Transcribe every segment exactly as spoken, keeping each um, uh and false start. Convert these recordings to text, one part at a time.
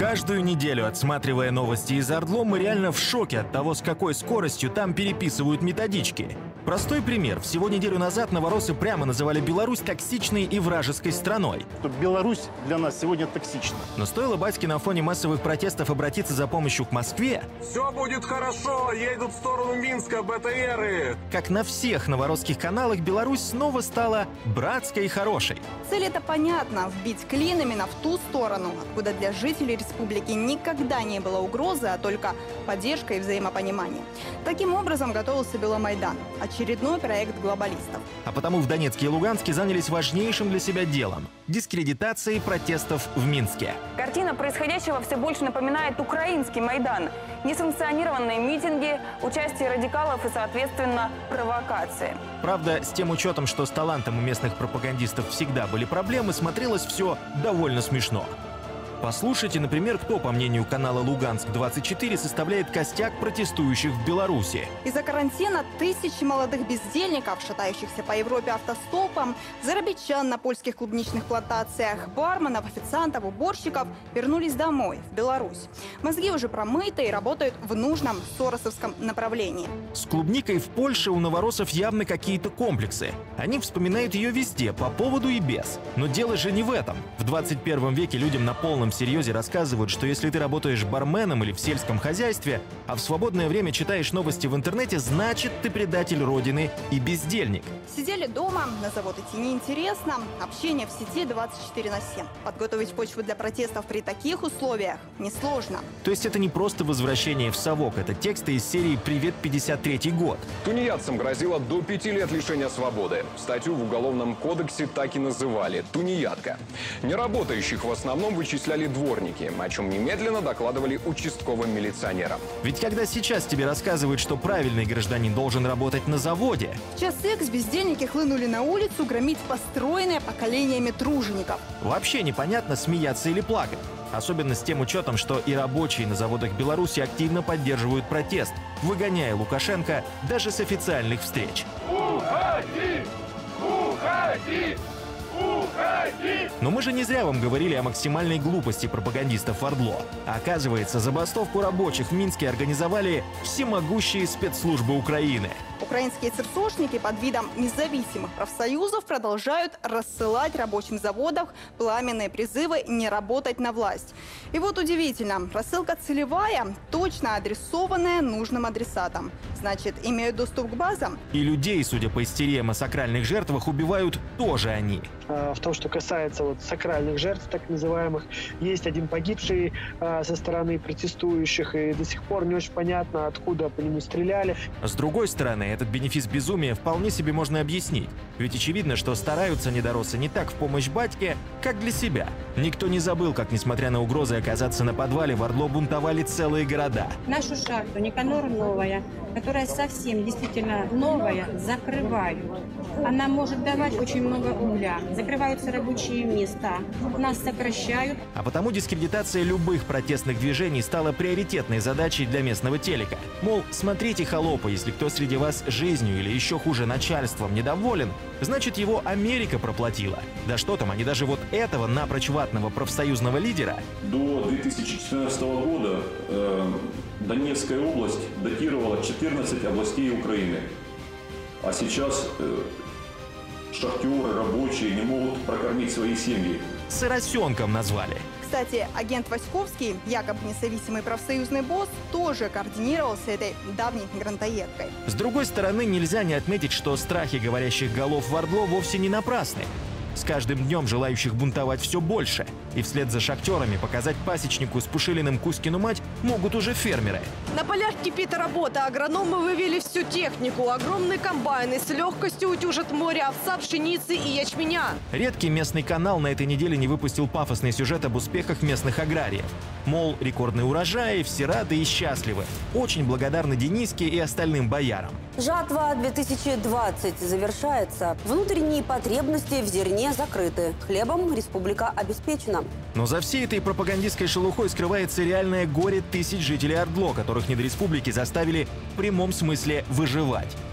Каждую неделю, отсматривая новости из Ордло, мы реально в шоке от того, с какой скоростью там переписывают методички. Простой пример. Всего неделю назад новороссы прямо называли Беларусь токсичной и вражеской страной. Беларусь для нас сегодня токсична. Но стоило батьке на фоне массовых протестов обратиться за помощью к Москве, все будет хорошо, едут в сторону Минска, БТРы. Как на всех новоросских каналах, Беларусь снова стала братской и хорошей. Цель это понятна – вбить клин именно в ту сторону, откуда для жителей республики никогда не было угрозы, а только поддержка и взаимопонимание. Таким образом готовился Беломайдан – очередной проект глобалистов. А потому в Донецке и Луганске занялись важнейшим для себя делом – дискредитацией протестов в Минске. Картина происходящего все больше напоминает украинский Майдан. Несанкционированные митинги, участие радикалов и, соответственно, провокации. Правда, с тем учетом, что с талантом у местных пропагандистов всегда были проблемы, смотрелось все довольно смешно. Послушайте, например, кто, по мнению канала Луганск двадцать четыре, составляет костяк протестующих в Беларуси. Из-за карантина тысячи молодых бездельников, шатающихся по Европе автостопом, зарабичан на польских клубничных плантациях, барменов, официантов, уборщиков вернулись домой, в Беларусь. Мозги уже промыты и работают в нужном соросовском направлении. С клубникой в Польше у новороссов явно какие-то комплексы. Они вспоминают ее везде, по поводу и без. Но дело же не в этом. В двадцать первом веке людям на полном серьезе рассказывают, что если ты работаешь барменом или в сельском хозяйстве, а в свободное время читаешь новости в интернете, значит, ты предатель родины и бездельник. Сидели дома, на завод идти неинтересно, общение в сети двадцать четыре на семь. Подготовить почву для протестов при таких условиях несложно. То есть это не просто возвращение в совок, это тексты из серии «Привет, пятьдесят третий год». Тунеядцам грозило до пяти лет лишения свободы. Статью в Уголовном кодексе так и называли – тунеядка. Неработающих в основном вычисляли дворники, о чем немедленно докладывали участковым милиционерам. Ведь когда сейчас тебе рассказывают, что правильный гражданин должен работать на заводе... В час икс бездельники хлынули на улицу громить построенное поколениями тружеников. Вообще непонятно, смеяться или плакать. Особенно с тем учетом, что и рабочие на заводах Беларуси активно поддерживают протест, выгоняя Лукашенко даже с официальных встреч. Уходи! Уходи! Уходи! Но мы же не зря вам говорили о максимальной глупости пропагандистов Ордло. Оказывается, забастовку рабочих в Минске организовали всемогущие спецслужбы Украины. Украинские церсошники под видом независимых профсоюзов продолжают рассылать рабочим заводам пламенные призывы не работать на власть. И вот удивительно, рассылка целевая, точно адресованная нужным адресатам. Значит, имеют доступ к базам. И людей, судя по истериям о сакральных жертвах, убивают тоже они. В том, что касается вот сакральных жертв, так называемых, есть один погибший э, со стороны протестующих, и до сих пор не очень понятно, откуда по нему стреляли. С другой стороны, этот бенефис безумия вполне себе можно объяснить. Ведь очевидно, что стараются недороссы не так в помощь батьке, как для себя. Никто не забыл, как, несмотря на угрозы оказаться на подвале, в Ордло бунтовали целые города. Нашу шахту Никанор Новая, которая совсем действительно новая, закрывают. Она может давать очень много угля. Закрываются рабочие места, нас сокращают. А потому дискредитация любых протестных движений стала приоритетной задачей для местного телека. Мол, смотрите, холопы, если кто среди вас жизнью или еще хуже начальством недоволен, значит, его Америка проплатила. Да что там, они даже вот этого напрочь ватного профсоюзного лидера... До две тысячи четырнадцатого года э, Донецкая область датировала четырнадцать областей Украины. А сейчас... Э, шахтеры, рабочие не могут прокормить свои семьи. Соросенком назвали. Кстати, агент Васьковский, якобы независимый профсоюзный босс, тоже координировал с этой давней грантоедкой. С другой стороны, нельзя не отметить, что страхи говорящих голов в Ордло вовсе не напрасны. С каждым днем желающих бунтовать все больше. И вслед за шахтерами показать пасечнику с Пушилиным Кузькину мать могут уже фермеры. На полях кипит работа. Агрономы вывели всю технику. Огромные комбайны с легкостью утюжат море овса, пшеницы и ячменя. Редкий местный канал на этой неделе не выпустил пафосный сюжет об успехах местных аграриев. Мол, рекордные урожаи, все рады и счастливы. Очень благодарны Дениске и остальным боярам. Жатва две тысячи двадцать завершается. Внутренние потребности в зерне закрыты. Хлебом республика обеспечена. Но за всей этой пропагандистской шелухой скрывается реальное горе тысяч жителей Ордло, которых недореспублики заставили в прямом смысле выживать.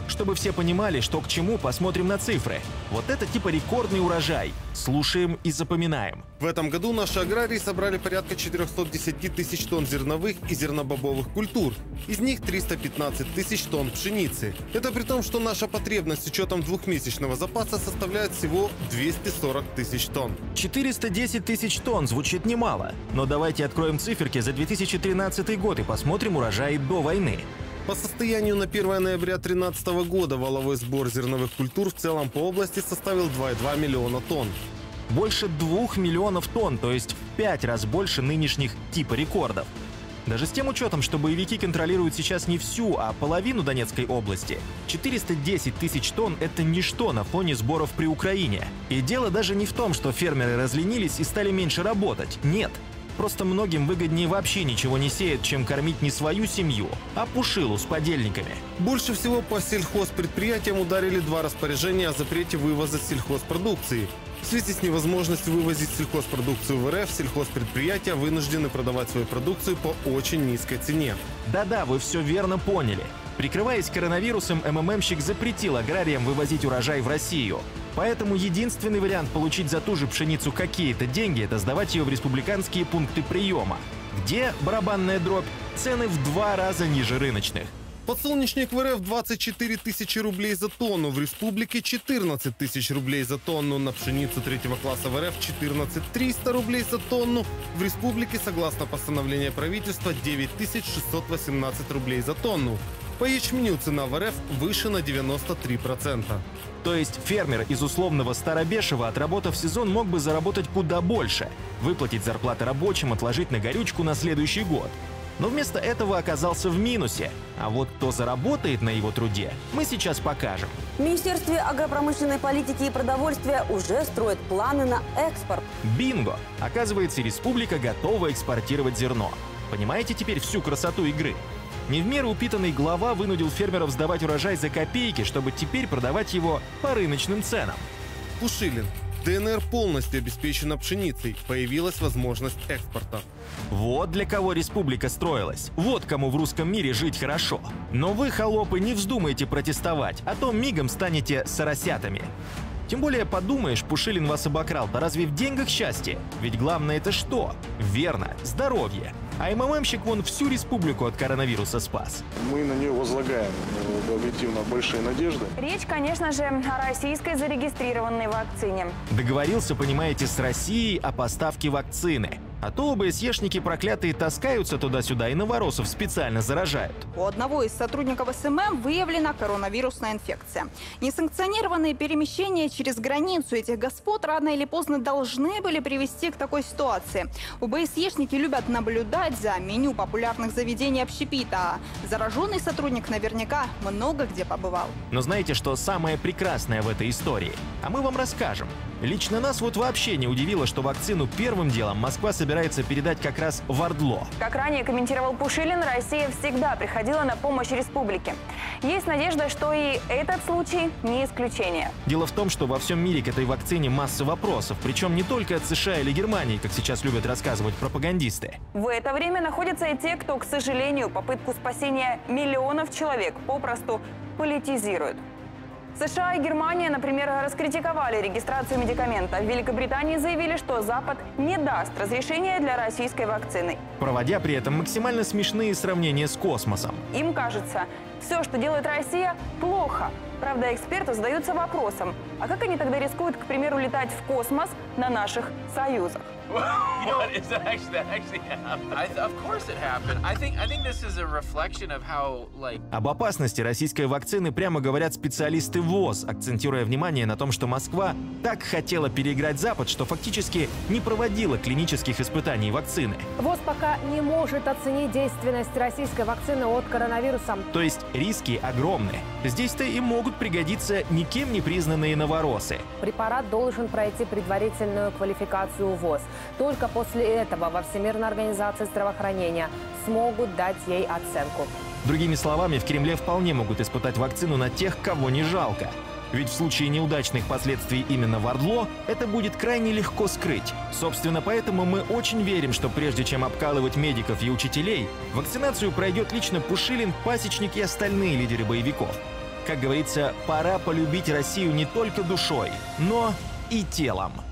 Чтобы все понимали, что к чему, посмотрим на цифры. Вот это типа рекордный урожай. Слушаем и запоминаем. В этом году наши аграрии собрали порядка четырехсот десяти тысяч тонн зерновых и зернобобовых культур. Из них триста пятнадцать тысяч тонн пшеницы. Это при том, что наша потребность с учетом двухмесячного запаса составляет всего двести сорок тысяч тонн. четыреста десять тысяч тонн звучит немало. Но давайте откроем циферки за две тысячи тринадцатый год и посмотрим урожаи до войны. По состоянию на первое ноября две тысячи тринадцатого года валовой сбор зерновых культур в целом по области составил два и две десятых миллиона тонн. Больше двух миллионов тонн, то есть в пять раз больше нынешних типа рекордов. Даже с тем учетом, что боевики контролируют сейчас не всю, а половину Донецкой области, четыреста десять тысяч тонн – это ничто на фоне сборов при Украине. И дело даже не в том, что фермеры разленились и стали меньше работать. Нет. Просто многим выгоднее вообще ничего не сеять, чем кормить не свою семью, а пушилу с подельниками. Больше всего по сельхозпредприятиям ударили два распоряжения о запрете вывоза сельхозпродукции. В связи с невозможностью вывозить сельхозпродукцию в РФ, сельхозпредприятия вынуждены продавать свою продукцию по очень низкой цене. Да-да, вы все верно поняли. Прикрываясь коронавирусом, эм эм эм-щик запретил аграриям вывозить урожай в Россию. Поэтому единственный вариант получить за ту же пшеницу какие-то деньги – это сдавать ее в республиканские пункты приема, где, барабанная дробь, цены в два раза ниже рыночных. Подсолнечник в РФ двадцать четыре тысячи рублей за тонну, в республике четырнадцать тысяч рублей за тонну, на пшеницу третьего класса в РФ четырнадцать тысяч триста рублей за тонну, в республике, согласно постановлению правительства, девять тысяч шестьсот восемнадцать рублей за тонну. По ячменю цена в РФ выше на девяносто три процента. То есть фермер из условного Старобешева, отработав сезон, мог бы заработать куда больше, выплатить зарплаты рабочим, отложить на горючку на следующий год. Но вместо этого оказался в минусе. А вот кто заработает на его труде, мы сейчас покажем. В Министерстве агропромышленной политики и продовольствия уже строят планы на экспорт. Бинго! Оказывается, республика готова экспортировать зерно. Понимаете теперь всю красоту игры? Не в меру упитанный глава вынудил фермеров сдавать урожай за копейки, чтобы теперь продавать его по рыночным ценам. Пушилин. ДНР полностью обеспечена пшеницей. Появилась возможность экспорта. Вот для кого республика строилась. Вот кому в русском мире жить хорошо. Но вы, холопы, не вздумайте протестовать, а то мигом станете соросятами. Тем более, подумаешь, Пушилин вас обокрал, да разве в деньгах счастье? Ведь главное это что? Верно, здоровье. А эм эм эм-щик вон всю республику от коронавируса спас. Мы на нее возлагаем объективно большие надежды. Речь, конечно же, о российской зарегистрированной вакцине. Договорился, понимаете, с Россией о поставке вакцины. А то ОБСЕшники проклятые таскаются туда-сюда и новоросов специально заражают. У одного из сотрудников эс эм эм выявлена коронавирусная инфекция. Несанкционированные перемещения через границу этих господ рано или поздно должны были привести к такой ситуации. ОБСЕшники любят наблюдать за меню популярных заведений общепита, а зараженный сотрудник наверняка много где побывал. Но знаете, что самое прекрасное в этой истории? А мы вам расскажем. Лично нас вот вообще не удивило, что вакцину первым делом Москва собирается передать как раз в Ордло. Как ранее комментировал Пушилин, Россия всегда приходила на помощь республике. Есть надежда, что и этот случай не исключение. Дело в том, что во всем мире к этой вакцине масса вопросов, причем не только от США или Германии, как сейчас любят рассказывать пропагандисты. В это время находятся и те, кто, к сожалению, попытку спасения миллионов человек попросту политизируют. США и Германия, например, раскритиковали регистрацию медикамента. В Великобритании заявили, что Запад не даст разрешения для российской вакцины, проводя при этом максимально смешные сравнения с космосом. Им кажется, все, что делает Россия, плохо. Правда, эксперты задаются вопросом, а как они тогда рискуют, к примеру, летать в космос на наших союзах? Об опасности российской вакцины прямо говорят специалисты ВОЗ, акцентируя внимание на том, что Москва так хотела переиграть Запад, что фактически не проводила клинических испытаний вакцины. ВОЗ пока не может оценить действенность российской вакцины от коронавируса. То есть риски огромны. Здесь-то и могут пригодиться никем не признанные новоросы. Препарат должен пройти предварительную квалификацию ВОЗ. Только после этого во Всемирной организации здравоохранения смогут дать ей оценку. Другими словами, в Кремле вполне могут испытать вакцину на тех, кого не жалко. Ведь в случае неудачных последствий именно в Ордло это будет крайне легко скрыть. Собственно, поэтому мы очень верим, что прежде чем обкалывать медиков и учителей, вакцинацию пройдет лично Пушилин, Пасечник и остальные лидеры боевиков. Как говорится, пора полюбить Россию не только душой, но и телом.